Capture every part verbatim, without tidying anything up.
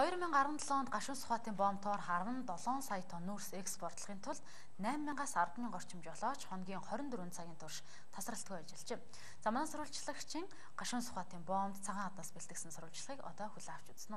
хоёр мянган арван долоо онд гашуун сухатын бомтоор харан долоон сая тонн нүүрс экспортлохын тулд найман мянгаас арван мянга орчим жолооч хоногийн хорин дөрвөн цагийн турш тасралтгүй ажиллажээ. За манай сурвалжлагчин гашуун сухатын бомд цагаан хадаас бэлтгэсэн сурвалжлагыг одоо хүлээн авч үзнэ.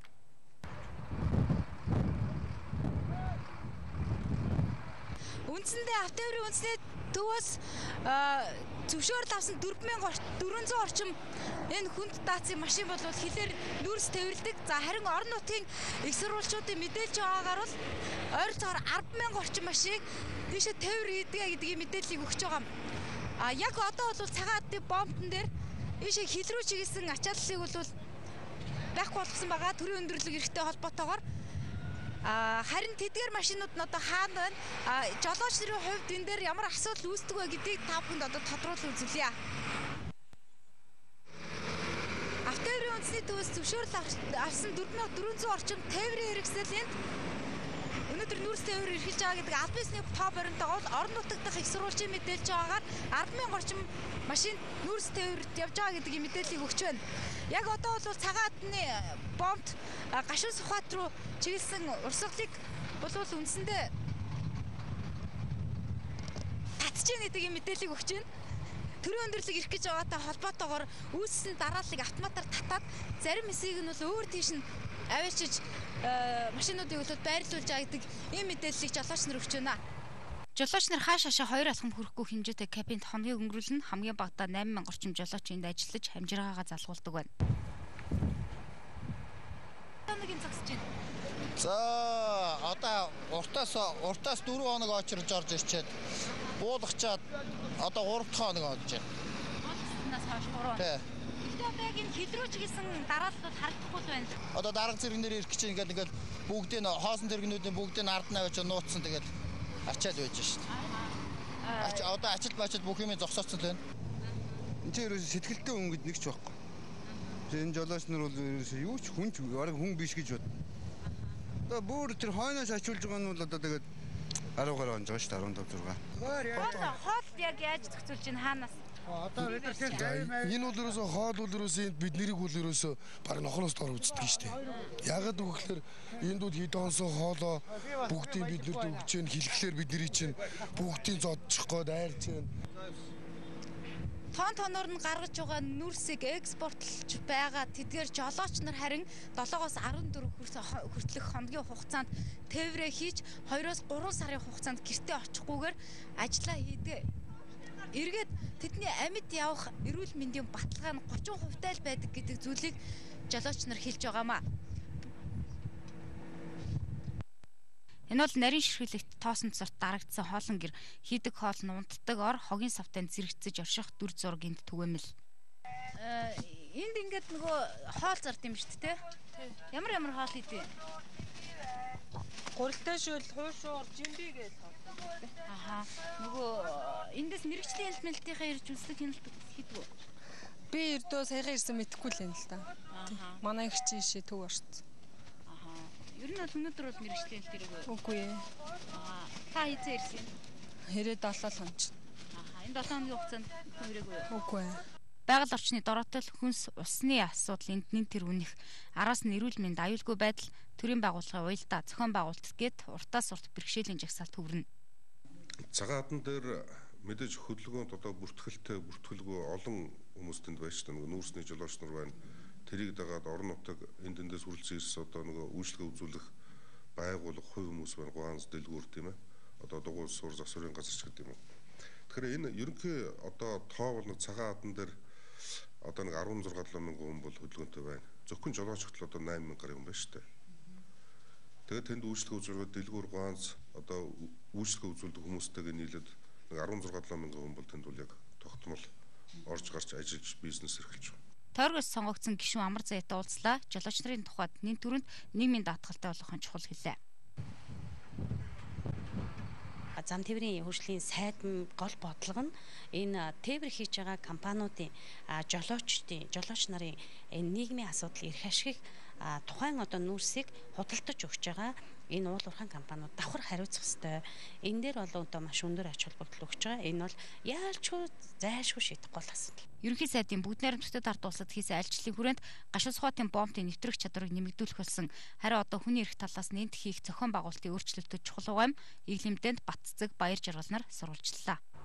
Үндсэндээ автоврын үндэсний төвөөс зөвшөөрөл авсан дөрвөн зуун орчим энэ хүнд даацын машин бол хилээр нүүрс тээвэрлэдэг. За харин орон нутгийн их сурвалжуудын мэдээлж байгаагаар бол ойролцоогоор арван мянга орчим машиныг тийшээ тээвэр хийдэг гэдгийг мэдээллийг өгч байгаа юм. А яг одоо бол цагаан хадны бомтон дээр ийшээ хил рүү чиглэсэн ачааллыг бол байхгүй болгосон байгаа. Төрийн өндөрлөг эрхтэй холбоотойгоор А харин тэдгээр машинууд нь одоо хаана байна? А жолооч нарын хувьд энэ дээр ямар асуудал үүсдэг вэ гэдгийг та бүхэнд одоо тодруулан үзүүлье. Автоврын үндэсний төвөөс зөвшөөрөл авсан дөрвөн зуун орчим тээврийн хэрэгсэл энд өнөөдөр нүүрс тээвэр эрхэлж байгаа гэдэг албан ёсны тоо баримтайгаа бол орон нутаг дахь их сурвалжийн мэдээлж байгаагаар арван мянга орчим машин нүүрс тээвэрт явж байгаа гэдгийг мэдээллийг өгч байна. Яг одоо бол цагаан хадны бомт гашуун сухат руу чиглэсэн урсгалыг бол үндсэндээ татж ийн гэдэг мэдээллийг өгч байна. Төрийн өндөрлөг ирэх гэж байгаатай холбоотойгоор үүссэн дарааллыг автоматар татаад зарим хэсгийг нь бол өөр тийш нь аваачиж машинуудыг бол байрлуулж байгаа гэдэг ийм мэдээллийг жолооч нар өгч байна. Жолооч нар хааш хаашаа хоёр алхам хүрэхгүй хэмжээтэй кабинд хоногийг өнгөрүүлнэ. Хамгийн багадаа найман мянга орчим жолооч энд ажиллаж хамжиргаагаа залгуулдаг байна. Хоногийн зогсож байна. За одоо уртаас уртаас дөрвөн хоног очирж орж ирчээд буулгачаад одоо гурав дахь хоног орж байна. Буулгачнаас хойш гурав. Тий. Гэхдээ одоо яг энэ хил рүү чиглэсэн дараалал бол харагдахгүй л байна. Одоо дарга зэрэгнэр ирэх гэж ингээд ингээд бүгдийг нь хоосон зэрэгнүүдийн бүгдийг нь ард нь авч нууцсан тэгээд ачаал байж шít. Ач одоо ачаал бачаал бүх юм зогсооцсон л байна. Энд чинь ерөөсө сэтгэлтэй хүн гэд нэг ч байхгүй. Энэ жолооч нар бол ерөөсө юу ч хүн ч хүн биш гэж бод. Одоо бүр тэр хойноос ачуулж байгаа нь бол одоо тэгээд арав гараа онж байгаа шүү дээ арван тавь зураг. Хоол яг яаж зохицуулж байна хаанаас? Одоо бид нар тэр энэ бол ерөөсө хоол бол ерөөсө бид нэрийг бол ерөөсө баг нохороос дор үздэг шүү дээ. Ягаад гэвэл энд бол хидонсоо хоолоо бүгдийг бид нарт өгч जैन хэлэхлээр бидний чинь бүгдийг зодчих гээд айрч जैन. Тон тоноор нь гаргаж байгаа нүүрсийг экспортлж байгаа тэдгээр жолооч нар харин долоогоос арван дөрөв хүртэлх хоногийн хугацаанд тээврээ хийж хоёроос гурван сарын хугацаанд гэртээ очихгүйгээр ажиллаа хийдэг. Эргээд тэдний амьд явах эрүүл мэндийн баталгаа нь гучин хувьтай л байдаг гэдэг зүйлийг жолооч нар хэлж байгаамаа. Энэ бол нарийн ширхэлэгт тоосон цорт дарагдсан хоолн гэр хийдэг хоол нь унтдаг ор хогийн савтанд зэрэгцэж орших дүр зураг энд түгээмэл. Энд ингээд нөгөө хоол зард юм шүү дээ. Ямар ямар хоол хийдэг? Гурилтай шөл, хуушуур, жимби гэж хоол. Аха. Нөгөө эндээс мэрэгчлийн хэлмэлтийнхээ ирж үздэг хяналт хийдэг үү? Би ердөө саяхан ирсэн мэдэхгүй л юм л та. Манай их чинь шээ төв орсон. Ер нь бол өнөөдөр бол мэрэгчлийн хэлт ирэх үү? Үгүй ээ. Аа. Та хизээ ирсэн? Хэрэг долоо хонч. Аха. Энэ долоо хоногийн хугацаанд ирэх үү? Үгүй ээ. Байгаль орчны дороотой хүнс усны асуудал энд нэн тэр үнэх араас нь эрүүл мэнд аюулгүй байдал төрийн байгууллагын уялдаа зохион байгуулалт гээд уртаас урт бэрхшээлийн жагсаалт хүрнэ. Цагаан хадн дээр мэдээж хөдөлгөөнд одоо бүртгэлтэй бүртгэлгүй олон хүмүүс тэнд байж та нөгөө нүүрсний жолооч нар байна. Тэрийг дагаад орон нутаг энд эндээс үргэлжлэн ирсэн одоо нөгөө үйлчлэгээ үзүүлэх байгууллага хувь хүмүүс байна. Гуанз дэлгүүр тийм ээ. Одоо дугуй сур засварын газар ч гэдэг юм уу. Тэгэхээр энэ ерөнхий одоо тоо бол нэг цагаан хадн дээр одоо нэг арван зургаан мянган хүн бол хөдөлгөөнтэй байна. Зөвхөн жолоочгт л одоо найман мянга гаруй хүн байна шүү дээ. Тэгээд тэнд үйлчлэгээ үзүүлэх дэлгүүр гуанз одоо үйлчлэгээ үзүүлдэг хүмүүстэйгээ нийлээд нэг арван зургаан мянган хүн бол тэнд бол яг тогтмол орж гарч ажиллаж бизнес эрхэлж байна. Тойргоос сонгогдсон гишүүн амар заяатай уулзлаа. Жолооч нарын тухайд нэн түрүүнд нийгмийн даатгалтай болохын чухал хэлээ. Зам тээврийн хөгжлийн сайдын гол бодлого нь энэ тээвэр хийж байгаа компаниудын жолоочдын жолооч нарын энэ нийгмийн асуудал эрх ашигыг тухайн одоо нүүрсийг худалдаж өгч байгаа энэ уул уурхайн компаниуд давхар хариуцах ёстой. Энэ дээр бол одоо маш өндөр ач холбогдол өгч байгаа. Энэ бол яалчгүй зайлшгүй шийдэх гол асуудал. Ерөнхий сайдын бүгд найрамдагчдад ард улсад хийсэн альчлалын хүрээнд гашуун сухатын бомбын нэвтрэх чадварыг нэмэгдүүлэх болсон. Харин одоо хүний эрх талаас нэмт хийх зохион байгуулалтын өөрчлөлтөд чухал угаам, эглэмтэнд Батцэг, Баяр Жаргал нар сурвалжлаа.